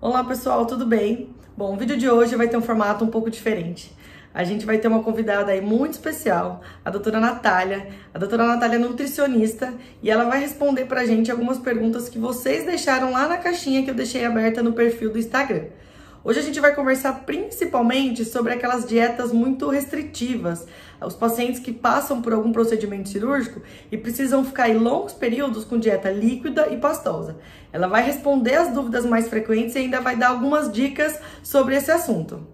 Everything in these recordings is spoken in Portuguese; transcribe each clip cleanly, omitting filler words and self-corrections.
Olá pessoal, tudo bem? Bom, o vídeo de hoje vai ter um formato um pouco diferente. A gente vai ter uma convidada aí muito especial, a doutora Natália. A doutora Natália é nutricionista e ela vai responder pra gente algumas perguntas que vocês deixaram lá na caixinha que eu deixei aberta no perfil do Instagram. Hoje a gente vai conversar principalmente sobre aquelas dietas muito restritivas, os pacientes que passam por algum procedimento cirúrgico e precisam ficar em longos períodos com dieta líquida e pastosa. Ela vai responder as dúvidas mais frequentes e ainda vai dar algumas dicas sobre esse assunto.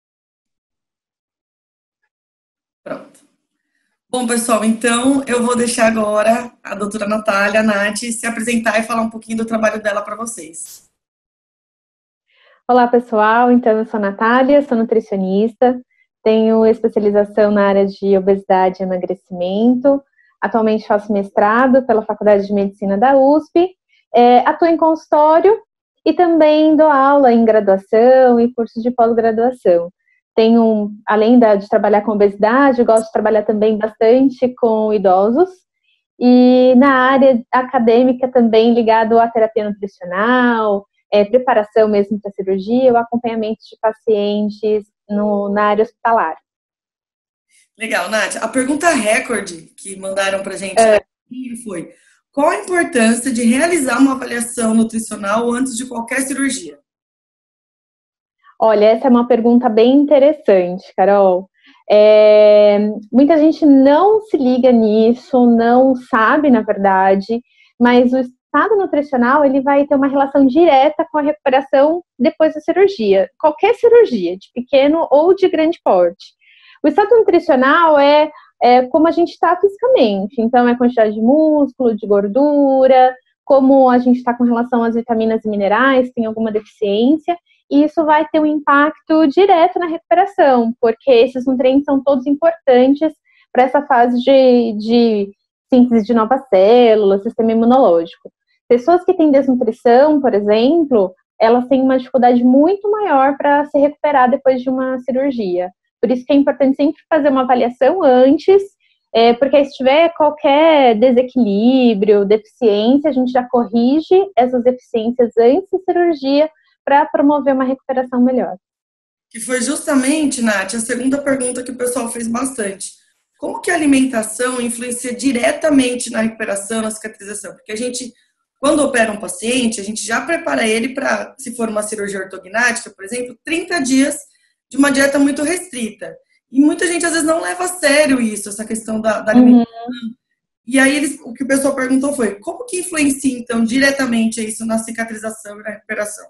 Pronto. Bom, pessoal, então eu vou deixar agora a doutora Natália, a Nath, se apresentar e falar um pouquinho do trabalho dela para vocês. Olá, pessoal. Então, eu sou a Natália, sou nutricionista, tenho especialização na área de obesidade e emagrecimento. Atualmente faço mestrado pela Faculdade de Medicina da USP, atuo em consultório e também dou aula em graduação e cursos de pós-graduação. Além de trabalhar com obesidade, gosto de trabalhar também bastante com idosos e na área acadêmica também ligado à terapia nutricional, preparação mesmo para cirurgia, o acompanhamento de pacientes na área hospitalar. Legal, Nath. A pergunta recorde que mandaram pra gente foi: qual a importância de realizar uma avaliação nutricional antes de qualquer cirurgia? Olha, essa é uma pergunta bem interessante, Carol. Muita gente não se liga nisso, não sabe, na verdade, mas o estado nutricional ele vai ter uma relação direta com a recuperação depois da cirurgia. Qualquer cirurgia, de pequeno ou de grande porte. O estado nutricional é como a gente está fisicamente. Então, é a quantidade de músculo, de gordura, como a gente está com relação às vitaminas e minerais, tem alguma deficiência. E isso vai ter um impacto direto na recuperação, porque esses nutrientes são todos importantes para essa fase de síntese de novas células, sistema imunológico. Pessoas que têm desnutrição, por exemplo, elas têm uma dificuldade muito maior para se recuperar depois de uma cirurgia. Por isso que é importante sempre fazer uma avaliação antes, porque se tiver qualquer desequilíbrio, deficiência, a gente já corrige essas deficiências antes da cirurgia para promover uma recuperação melhor. Que foi justamente, Nath, a segunda pergunta que o pessoal fez bastante. Como que a alimentação influencia diretamente na recuperação, na cicatrização? Porque a gente, quando opera um paciente, a gente já prepara ele para, se for uma cirurgia ortognática, por exemplo, 30 dias de uma dieta muito restrita. E muita gente, às vezes, não leva a sério isso, essa questão da alimentação. E aí, o que o pessoal perguntou foi, como que influencia, então, diretamente isso na cicatrização e na recuperação?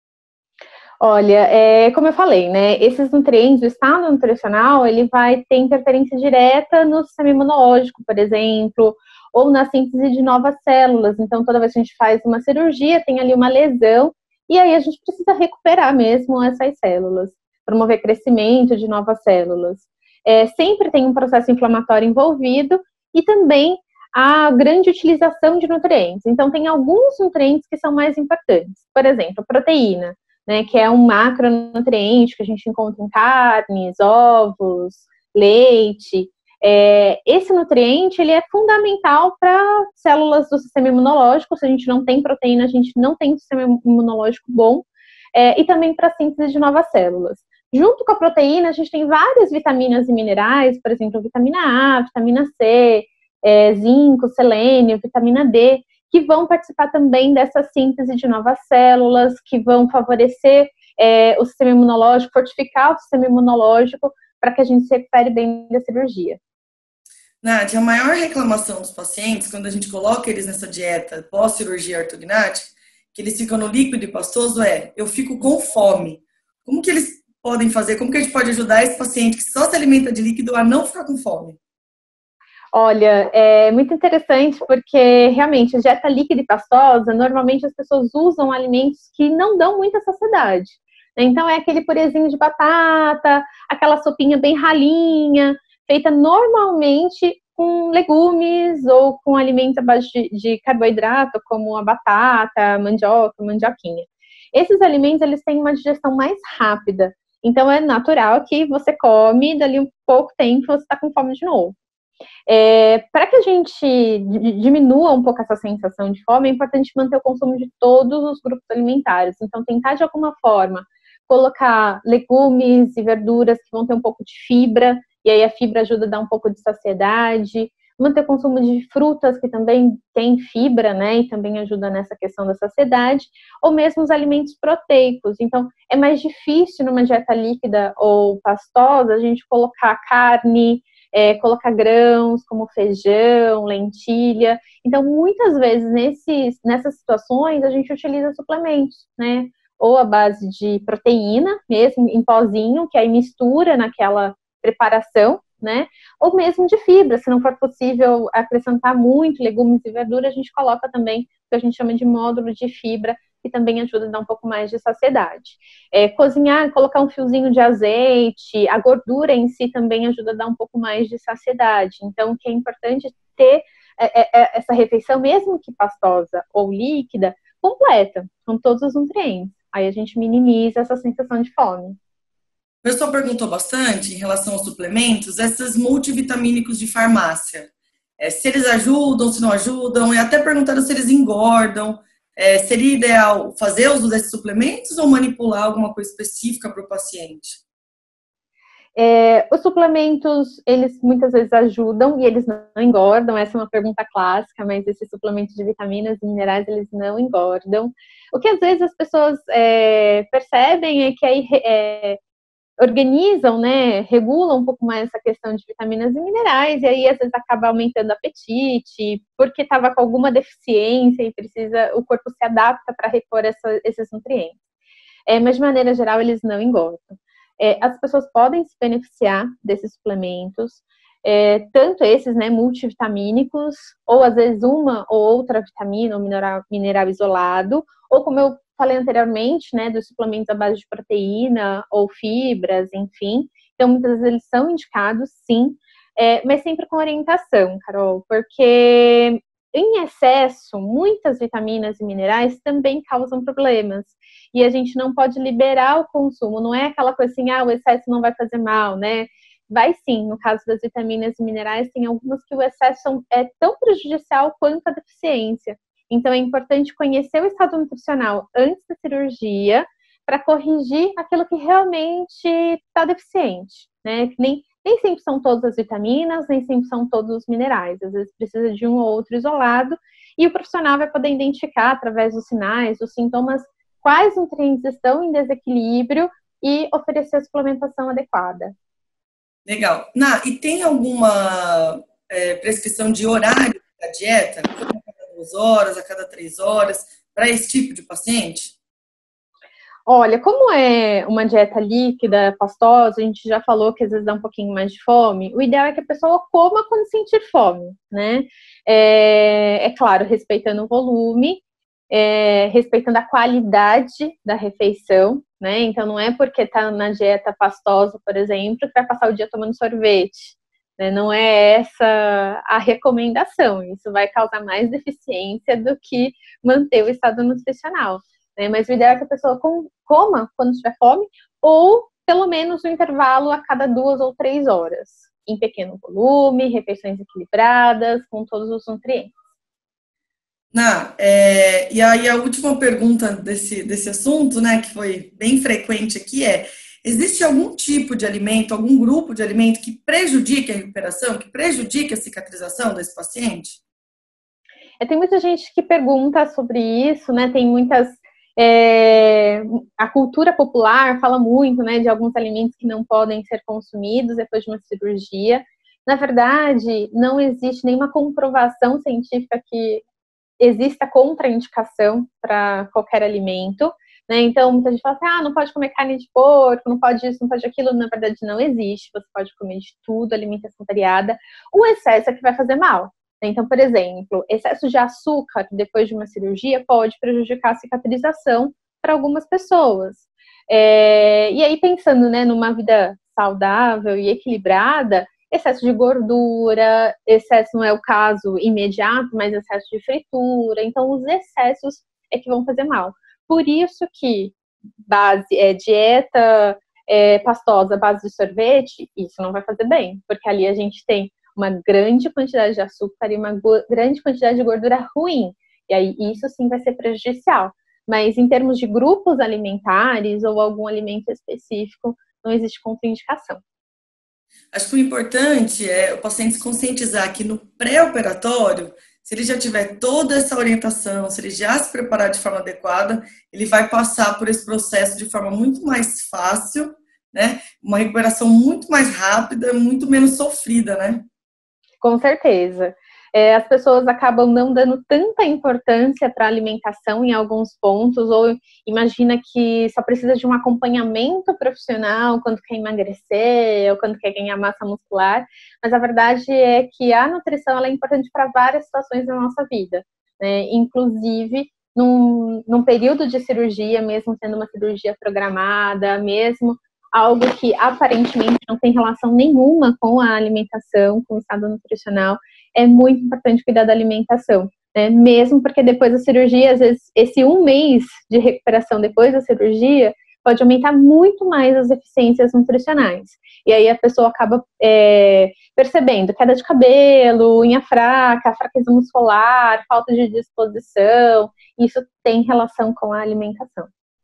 Olha, como eu falei, né, esses nutrientes, o estado nutricional, ele vai ter interferência direta no sistema imunológico, por exemplo, ou na síntese de novas células. Então, toda vez que a gente faz uma cirurgia, tem ali uma lesão, e aí a gente precisa recuperar mesmo essas células, promover crescimento de novas células. Sempre tem um processo inflamatório envolvido, e também a grande utilização de nutrientes. Então, tem alguns nutrientes que são mais importantes. Por exemplo, a proteína, né, que é um macronutriente que a gente encontra em carnes, ovos, leite. Esse nutriente ele é fundamental para células do sistema imunológico. Se a gente não tem proteína, a gente não tem um sistema imunológico bom. E também para a síntese de novas células. Junto com a proteína, a gente tem várias vitaminas e minerais, por exemplo, vitamina A, vitamina C, zinco, selênio, vitamina D, que vão participar também dessa síntese de novas células, que vão favorecer o sistema imunológico, fortificar o sistema imunológico para que a gente se recupere bem da cirurgia. Nádia, a maior reclamação dos pacientes, quando a gente coloca eles nessa dieta pós-cirurgia ortognática, que eles ficam no líquido e pastoso, eu fico com fome. Como que eles podem fazer? Como que a gente pode ajudar esse paciente que só se alimenta de líquido a não ficar com fome? Olha, é muito interessante porque realmente a dieta líquida e pastosa, normalmente as pessoas usam alimentos que não dão muita saciedade. Então é aquele purezinho de batata, aquela sopinha bem ralinha, feita normalmente com legumes ou com alimentos à base de carboidrato, como a batata, a mandioca, a mandioquinha. Esses alimentos, eles têm uma digestão mais rápida. Então é natural que você come, dali um pouco tempo você está com fome de novo. Para que a gente diminua um pouco essa sensação de fome, é importante manter o consumo de todos os grupos alimentares. Então, tentar de alguma forma colocar legumes e verduras que vão ter um pouco de fibra, e aí a fibra ajuda a dar um pouco de saciedade. Manter o consumo de frutas, que também tem fibra, né, e também ajuda nessa questão da saciedade, ou mesmo os alimentos proteicos. Então, é mais difícil numa dieta líquida ou pastosa a gente colocar carne, colocar grãos como feijão, lentilha. Então, muitas vezes, nessas situações, a gente utiliza suplementos, né? Ou a base de proteína, mesmo em pozinho, que aí mistura naquela preparação, né? Ou mesmo de fibra, se não for possível acrescentar muito legumes e verduras, a gente coloca também o que a gente chama de módulo de fibra, que também ajuda a dar um pouco mais de saciedade. Cozinhar, colocar um fiozinho de azeite, a gordura em si também ajuda a dar um pouco mais de saciedade. Então, o que é importante ter essa refeição, mesmo que pastosa ou líquida, completa, com todos os nutrientes. Aí a gente minimiza essa sensação de fome. O pessoal perguntou bastante em relação aos suplementos, esses multivitamínicos de farmácia. Se eles ajudam, se não ajudam, e até perguntaram se eles engordam. Seria ideal fazer uso desses suplementos ou manipular alguma coisa específica para o paciente? Os suplementos, eles muitas vezes ajudam e eles não engordam. Essa é uma pergunta clássica, mas esses suplementos de vitaminas e minerais, eles não engordam. O que às vezes as pessoas percebem é que aí organizam, né, regulam um pouco mais essa questão de vitaminas e minerais, e aí às vezes acaba aumentando o apetite, porque estava com alguma deficiência e o corpo se adapta para repor esses nutrientes. Mas de maneira geral, eles não engordam. As pessoas podem se beneficiar desses suplementos, tanto esses, né, multivitamínicos, ou às vezes uma ou outra vitamina ou mineral isolado, ou como eu falei anteriormente, né, dos suplementos à base de proteína ou fibras, enfim. Então, muitas vezes eles são indicados, sim, mas sempre com orientação, Carol, porque em excesso, muitas vitaminas e minerais também causam problemas. E a gente não pode liberar o consumo, não é aquela coisa assim, o excesso não vai fazer mal, né? Vai sim, no caso das vitaminas e minerais, tem algumas que o excesso é tão prejudicial quanto a deficiência. Então, é importante conhecer o estado nutricional antes da cirurgia para corrigir aquilo que realmente está deficiente, né? Nem sempre são todas as vitaminas, nem sempre são todos os minerais. Às vezes precisa de um ou outro isolado e o profissional vai poder identificar através dos sinais, dos sintomas, quais nutrientes estão em desequilíbrio e oferecer a suplementação adequada. Legal. E tem alguma prescrição de horário da dieta? A cada 2 horas, a cada 3 horas, para esse tipo de paciente? Olha, como é uma dieta líquida, pastosa, a gente já falou que às vezes dá um pouquinho mais de fome, o ideal é que a pessoa coma quando sentir fome, né? Claro, respeitando o volume, respeitando a qualidade da refeição, né? Então, não é porque tá na dieta pastosa, por exemplo, que vai passar o dia tomando sorvete, né? Não é essa a recomendação. Isso vai causar mais deficiência do que manter o estado nutricional, né? Mas o ideal é que a pessoa coma quando tiver fome, ou pelo menos um intervalo a cada 2 ou 3 horas, em pequeno volume, refeições equilibradas, com todos os nutrientes. E aí a última pergunta desse assunto, né, que foi bem frequente aqui existe algum tipo de alimento, algum grupo de alimento que prejudique a recuperação, que prejudique a cicatrização desse paciente? Tem muita gente que pergunta sobre isso, né, tem muitas... a cultura popular fala muito, né, de alguns alimentos que não podem ser consumidos depois de uma cirurgia. Na verdade, não existe nenhuma comprovação científica que exista contraindicação para qualquer alimento, né? Então, muita gente fala assim, não pode comer carne de porco, não pode isso, não pode aquilo. Na verdade, não existe. Você pode comer de tudo, alimentação variada. O excesso é que vai fazer mal. Então, por exemplo, excesso de açúcar depois de uma cirurgia pode prejudicar a cicatrização para algumas pessoas. E aí, pensando, né, numa vida saudável e equilibrada, excesso de gordura, excesso não é o caso imediato, mas excesso de fritura. Então, os excessos é que vão fazer mal. Por isso que dieta pastosa, base de sorvete, isso não vai fazer bem, porque ali a gente tem uma grande quantidade de açúcar e uma grande quantidade de gordura ruim. E aí isso sim vai ser prejudicial. Mas em termos de grupos alimentares ou algum alimento específico, não existe contraindicação. Acho que o importante é o paciente se conscientizar que no pré-operatório, se ele já tiver toda essa orientação, se ele já se preparar de forma adequada, ele vai passar por esse processo de forma muito mais fácil, né? Uma recuperação muito mais rápida, muito menos sofrida, né? Com certeza. As pessoas acabam não dando tanta importância para a alimentação em alguns pontos, ou imagina que só precisa de um acompanhamento profissional quando quer emagrecer ou quando quer ganhar massa muscular, mas a verdade é que a nutrição ela é importante para várias situações da nossa vida, né? Inclusive num período de cirurgia, mesmo sendo uma cirurgia programada, mesmo algo que aparentemente não tem relação nenhuma com a alimentação, com o estado nutricional, é muito importante cuidar da alimentação, né? Mesmo porque depois da cirurgia, às vezes, esse 1 mês de recuperação depois da cirurgia pode aumentar muito mais as eficiências nutricionais. E aí a pessoa acaba percebendo queda de cabelo, unha fraca, fraqueza muscular, falta de disposição. Isso tem relação com a alimentação.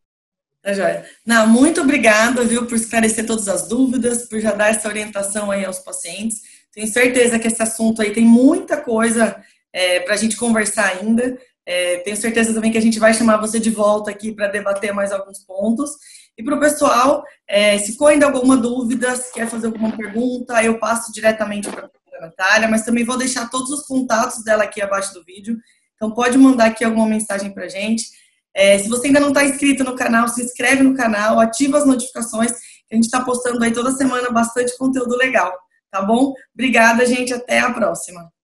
Tá joia. Não, muito obrigada, viu, por esclarecer todas as dúvidas, por já dar essa orientação aí aos pacientes. Tenho certeza que esse assunto aí tem muita coisa para a gente conversar ainda. Tenho certeza também que a gente vai chamar você de volta aqui para debater mais alguns pontos. E para o pessoal, se ficou ainda alguma dúvida, se quer fazer alguma pergunta, eu passo diretamente para a Natália, mas também vou deixar todos os contatos dela aqui abaixo do vídeo. Então pode mandar aqui alguma mensagem para a gente. Se você ainda não está inscrito no canal, se inscreve no canal, ativa as notificações, que a gente está postando aí toda semana bastante conteúdo legal, tá bom? Obrigada, gente, até a próxima.